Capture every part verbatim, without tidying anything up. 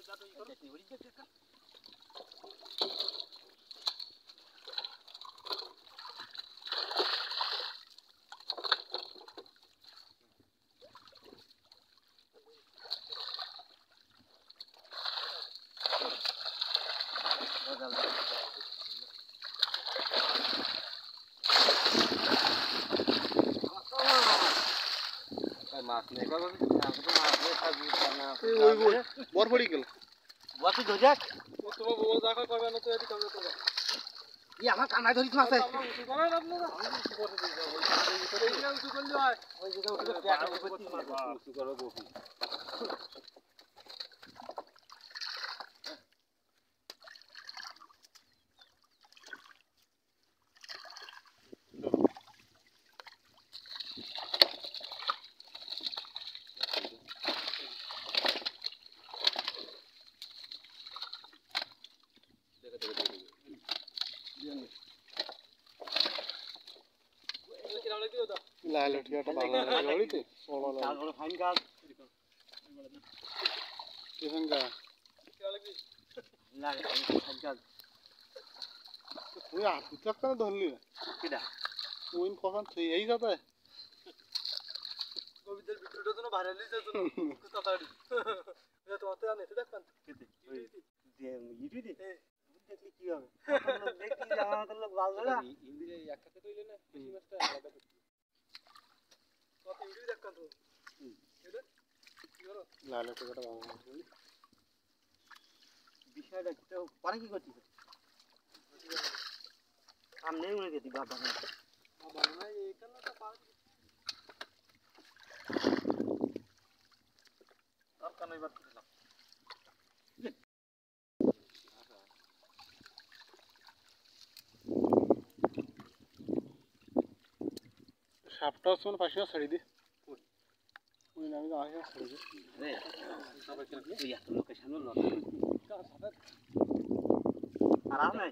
মাছ নেই বাবা আমি তো মাছ নেই থাকবি না ওই ওই বড় পড়ি গেল বাতি ধজাক ও তোমার বউ দেখা করবে না তো এটি কামড়ে তো ই আমার কানায় ধরিস না আছে উঠু করে না আপনারা আমি উঠু করে দিই ওই এইটা উঠু করলে হয় ওই জায়গা উঠে প্যাক করতে মারবো উঠু করো গোপি লাল লটিয়াটা ভালো লাগে ওইতে বড় লাগে তারপরে ফাইন গাছ কেমন গা লাগে ফাইন গাছ তুই আটু তক না ধরলি কিডা তুই কখন তুই এই যাবে কবিতার ভিডিওটা তো ভাইরাল হইছে তো তাড়াতাড়ি এটা তো অত জানে তো দেখবেন কেতে যে ইউটিউবে দেখলি কি হবে লোক দেখলি আমাদের লোক ভালো না হিন্দিতে একসাথে কইলে না বেশি মাছটা আলাদা করতে কত ভিডিও দেখবেন তো এটা কি হলো লাল লটিয়াটা ভালো লাগে বিষয়টা তো পরে কি করছিস কাম নেই উড়ে গেছি বাবা বাবা না এইখানে তো পার আর কানে বাদ দিলাম সাপটা শুন পাশে ছাড়ি দে ওই নামে আগে ছাড়ি দে রে সবাই কি তুই এত লোকেশন হলো আরাম নাই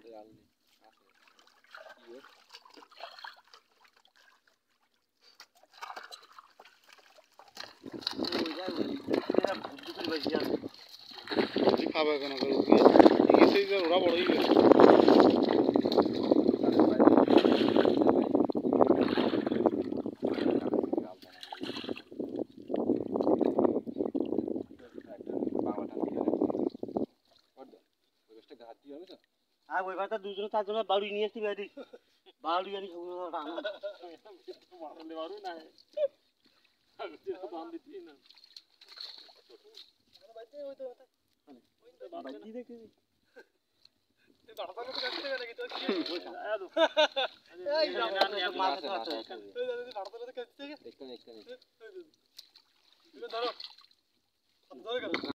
খাবে কেন করে গেছে যে ওরা বড় হয়ে গেছে আর ওই ভাষা দুজন চারজন বাড়ি নিয়ে আসছি বাড়ি বাড়ি আনি সব মারলে মারু না আমি তো বাম দিতি না বাইতে ওই তো বাকি দেখি এই বাড়াটা তো কাটতে গেলে কি তো কি এই মাছ আছে এই জানি বাড়াটা তো কাটতে গেলে দেখতে দেখতে ধরো ধরো